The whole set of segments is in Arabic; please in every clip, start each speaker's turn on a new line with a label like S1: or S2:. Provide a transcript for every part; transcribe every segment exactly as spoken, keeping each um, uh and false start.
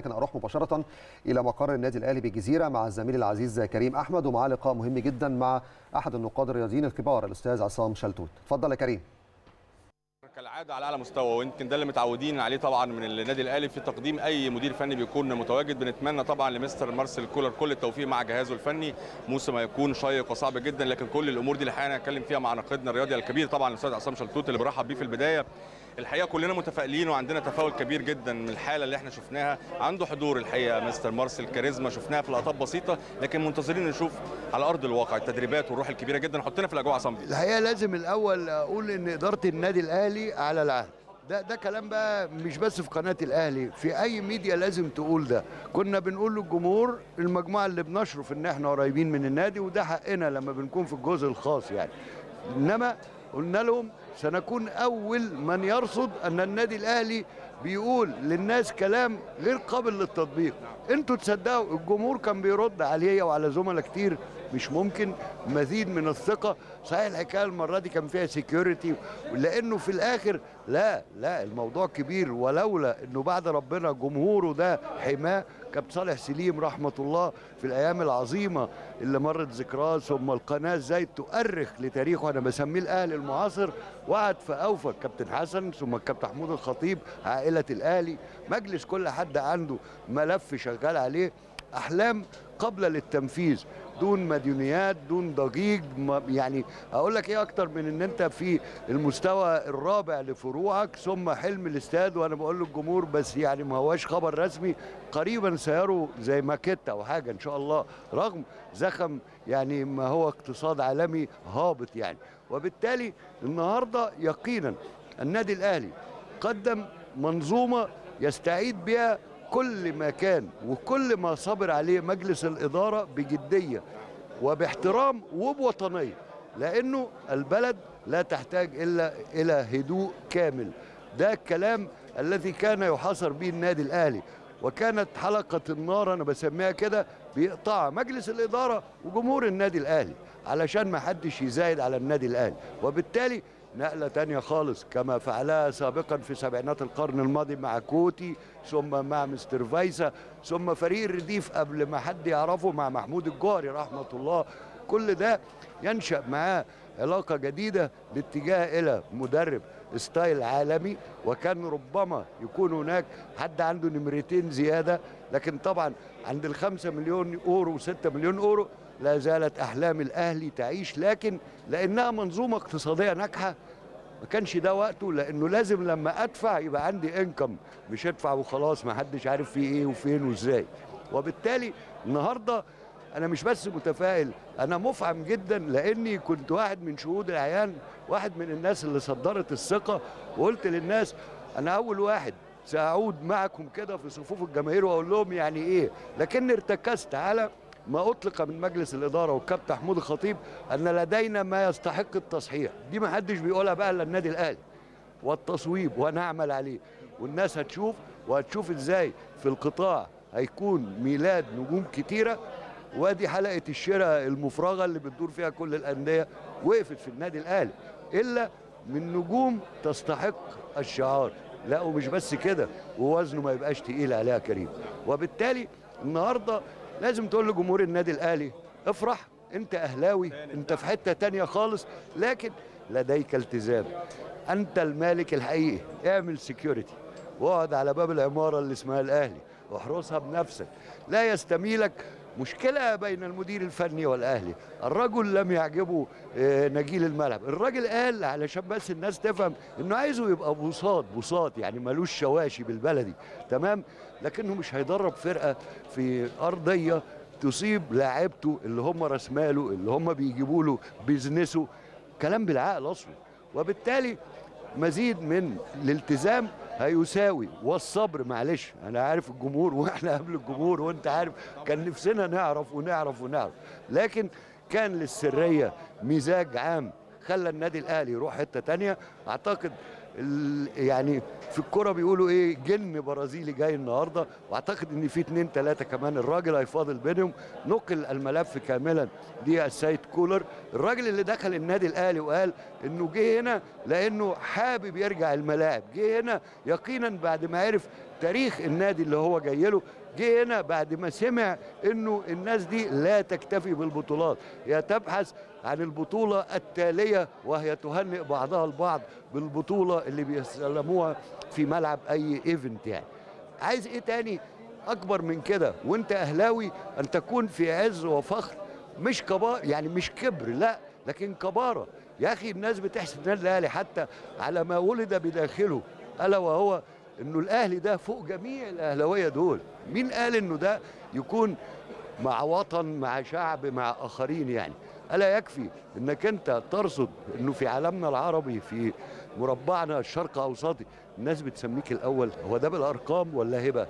S1: لكن اروح مباشره الى مقر النادي الاهلي بالجزيره مع الزميل العزيز كريم احمد، ومعاه لقاء مهم جدا مع احد النقاد الرياضيين الكبار الاستاذ عصام شلتوت. اتفضل يا كريم.
S2: كالعاده على اعلى مستوى، ويمكن ده اللي متعودين عليه طبعا من النادي الاهلي في تقديم اي مدير فني بيكون متواجد. بنتمنى طبعا لمستر مارسيل كولر كل التوفيق مع جهازه الفني. موسم هيكون شيق وصعب جدا، لكن كل الامور دي الحقيقه هنتكلم فيها مع ناقدنا الرياضي الكبير طبعا الاستاذ عصام شلتوت اللي برحب بيه في البدايه. الحقيقه كلنا متفائلين وعندنا تفاؤل كبير جدا من الحاله اللي احنا شفناها. عنده حضور الحقيقه مستر مارسيل، كاريزما شفناها في لقطات بسيطه، لكن منتظرين نشوف على ارض الواقع التدريبات والروح الكبيره جدا. حطينا في الاجواء عصام.
S3: الحقيقه لازم الاول اقول ان اداره النادي الاهلي على العهد. ده ده كلام بقى مش بس في قناه الاهلي، في اي ميديا لازم تقول ده. كنا بنقول للجمهور المجموعه اللي بنشرف ان احنا قريبين من النادي، وده حقنا لما بنكون في الجزء الخاص يعني. انما قلنا لهم سنكون اول من يرصد ان النادي الاهلي بيقول للناس كلام غير قابل للتطبيق. انتوا تصدقوا الجمهور كان بيرد عليا وعلى زملاء كتير مش ممكن، مزيد من الثقه. صحيح الحكايه المره دي كان فيها سيكيورتي، لانه في الاخر لا لا الموضوع كبير، ولولا انه بعد ربنا جمهوره ده حماه. كابتن صالح سليم رحمه الله في الايام العظيمه اللي مرت ذكراه، ثم القناه ازاي تؤرخ لتاريخه، انا بسميه الاهلي المعاصر، وقعد في اوفى كابتن حسن ثم الكابتن محمود الخطيب، عائله الاهلي، مجلس كل حد عنده ملف شغال عليه، احلام قبل للتنفيذ، دون مديونيات دون ضجيج. يعني اقول لك ايه اكتر من ان انت في المستوى الرابع لفروعك، ثم حلم الاستاد. وانا بقول للجمهور بس يعني ما هواش خبر رسمي، قريبا سيروا زي ماكيت او حاجه ان شاء الله، رغم زخم يعني ما هو اقتصاد عالمي هابط يعني. وبالتالي النهارده يقينا النادي الاهلي قدم منظومه يستعيد بها كل ما كان وكل ما صبر عليه مجلس الإدارة بجدية وباحترام وبوطنية، لأنه البلد لا تحتاج إلا إلى هدوء كامل. ده الكلام الذي كان يحاصر به النادي الأهلي، وكانت حلقة النار أنا بسميها كده بيقطع مجلس الإدارة وجمهور النادي الأهلي علشان ما حدش يزايد على النادي الأهلي. وبالتالي نقلة تانية خالص كما فعلها سابقا في سبعينات القرن الماضي مع كوتي، ثم مع مستر فايسا، ثم فريق الرديف قبل ما حد يعرفه مع محمود الجوهري رحمة الله. كل ده ينشأ معاه علاقة جديدة باتجاه إلى مدرب ستايل عالمي، وكان ربما يكون هناك حد عنده نمرتين زيادة، لكن طبعا عند الخمسة مليون أورو وستة مليون أورو لا زالت أحلام الأهلي تعيش، لكن لأنها منظومة اقتصادية ناجحة ما كانش ده وقته، لأنه لازم لما أدفع يبقى عندي إنكم، مش أدفع وخلاص ما حدش عارف فيه إيه وفين وإزاي. وبالتالي النهاردة أنا مش بس متفائل، أنا مفعم جدا، لأني كنت واحد من شهود العيان، واحد من الناس اللي صدرت الثقة، وقلت للناس أنا أول واحد سأعود معكم كده في صفوف الجماهير وأقول لهم يعني إيه، لكن ارتكزت على ما أطلق من مجلس الإدارة والكابتن محمود الخطيب أن لدينا ما يستحق التصحيح. دي ما حدش بيقولها بقى إلا النادي الأهلي، والتصويب ونعمل عليه، والناس هتشوف وهتشوف إزاي في القطاع هيكون ميلاد نجوم كتيرة. وادي حلقة الشراء المفرغة اللي بتدور فيها كل الأندية وقفت في النادي الأهلي إلا من نجوم تستحق الشعار. لا ومش بس كده، ووزنه ما يبقاش تقيل عليها كريم. وبالتالي النهارده لازم تقول لجمهور النادي الأهلي افرح، انت أهلاوي، انت في حتة تانية خالص، لكن لديك التزام، انت المالك الحقيقي. اعمل سيكيورتي واقعد على باب العمارة اللي اسمها الأهلي واحرسها بنفسك، لا يستميلك مشكلة بين المدير الفني والأهلي. الرجل لم يعجبه نجيل الملعب، الراجل قال علشان بس الناس تفهم انه عايزه يبقى بساط بساط يعني ملوش شواشي بالبلدي، تمام، لكنه مش هيدرب فرقة في أرضية تصيب لاعبته اللي هم رسماله اللي هم بيجيبوا له بيزنسه. كلام بالعقل أصله. وبالتالي مزيد من الالتزام هيساوي والصبر. معلش انا عارف الجمهور واحنا قبل الجمهور، وانت عارف كان نفسنا نعرف ونعرف ونعرف، لكن كان للسريه مزاج عام خلى النادي الاهلي يروح حته تانيه. اعتقد يعني في الكرة بيقولوا ايه، جن برازيلي جاي النهارده، واعتقد ان في اتنين تلاته كمان الراجل هيفاضل بينهم. نقل الملف كاملا للسيد كولر، الراجل اللي دخل النادي الاهلي وقال انه جه هنا لانه حابب يرجع الملاعب، جه هنا يقينا بعد ما عرف تاريخ النادي اللي هو جاي له. جه هنا بعد ما سمع انه الناس دي لا تكتفي بالبطولات، هي تبحث عن البطولة التالية، وهي تهنئ بعضها البعض بالبطولة اللي بيسلموها في ملعب اي ايفنت. يعني عايز ايه تاني اكبر من كده وانت اهلاوي ان تكون في عز وفخر، مش كبار يعني مش كبر، لا لكن كبارة. يا اخي الناس بتحسب النادي الاهلي حتى على ما ولد بداخله، الا وهو انه الاهلي ده فوق جميع الاهلاويه دول. مين قال انه ده يكون مع وطن مع شعب مع اخرين؟ يعني الا يكفي انك انت ترصد انه في عالمنا العربي في مربعنا الشرق اوسطي الناس بتسميك الاول. هو ده بالارقام ولا هبه؟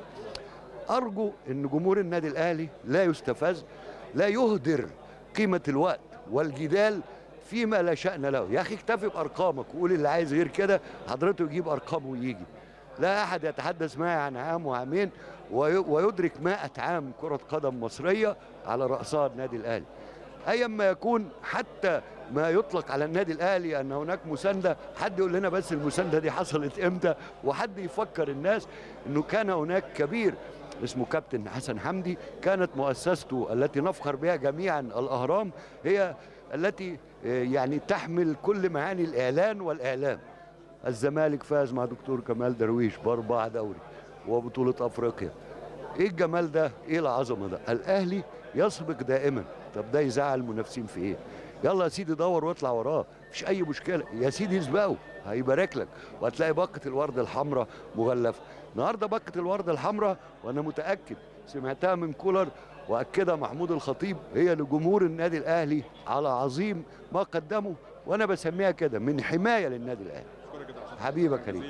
S3: ارجو ان جمهور النادي الاهلي لا يستفز، لا يهدر قيمه الوقت والجدال فيما لا شأن له. يا اخي اكتفي بارقامك وقول اللي عايز غير كده حضرته يجيب ارقامه ويجي. لا احد يتحدث معي عن عام وعامين ويدرك مائة عام كرة قدم مصرية على رأسها النادي الاهلي. ايما يكون حتى ما يطلق على النادي الاهلي ان هناك مسانده، حد يقول لنا بس المسانده دي حصلت امتى، وحد يفكر الناس انه كان هناك كبير اسمه كابتن حسن حمدي، كانت مؤسسته التي نفخر بها جميعا الاهرام هي التي يعني تحمل كل معاني الاعلان والاعلام. الزمالك فاز مع دكتور كمال درويش باربع دوري وبطوله افريقيا. ايه الجمال ده؟ ايه العظمه ده؟ الاهلي يسبق دائما. طب ده يزعل المنافسين في ايه؟ يلا يا سيدي دور واطلع وراه، مفيش اي مشكله، يا سيدي اسبقه هيبارك لك وهتلاقي باقه الورده الحمراء مغلفه. النهارده باقه الورده الحمراء وانا متاكد سمعتها من كولر واكدها محمود الخطيب هي لجمهور النادي الاهلي على عظيم ما قدمه، وانا بسميها كده من حمايه للنادي الاهلي. حبيبك كريم.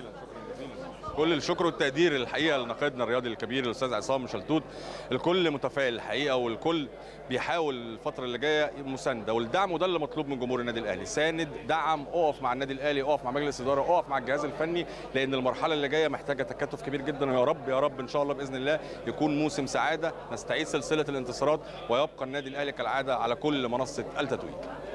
S2: كل الشكر والتقدير الحقيقه لناقدنا الرياضي الكبير الاستاذ عصام شلتوت. الكل متفائل الحقيقه والكل بيحاول الفتره اللي جايه مسانده والدعم، وده اللي مطلوب من جمهور النادي الاهلي. ساند، دعم، اقف مع النادي الاهلي، اقف مع مجلس اداره، اقف مع الجهاز الفني، لان المرحله اللي جايه محتاجه تكاتف كبير جدا. ويا رب يا رب ان شاء الله باذن الله يكون موسم سعاده، نستعيد سلسله الانتصارات ويبقى النادي الاهلي كالعاده على كل منصه التتويج.